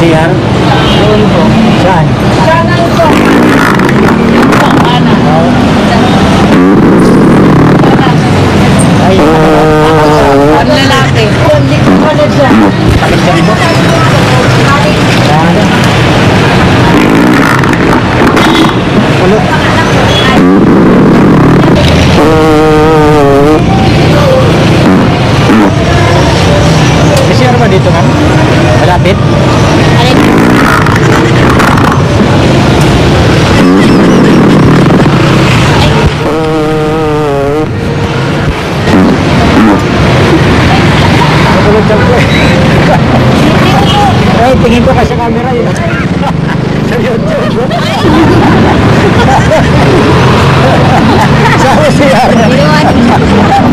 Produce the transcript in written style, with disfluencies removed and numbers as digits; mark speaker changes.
Speaker 1: CR?
Speaker 2: Doon po.
Speaker 1: Saan?
Speaker 2: Kanan po. Kanan.
Speaker 1: Ay,
Speaker 2: Ang lalaki. Hindi ko pala siya.
Speaker 1: Kulot. May CR ba dito, ma'am? Malapit? Kulot siya po eh. Ay, tingin ko kasi sa camera yun. Sa YouTube. Sa CR.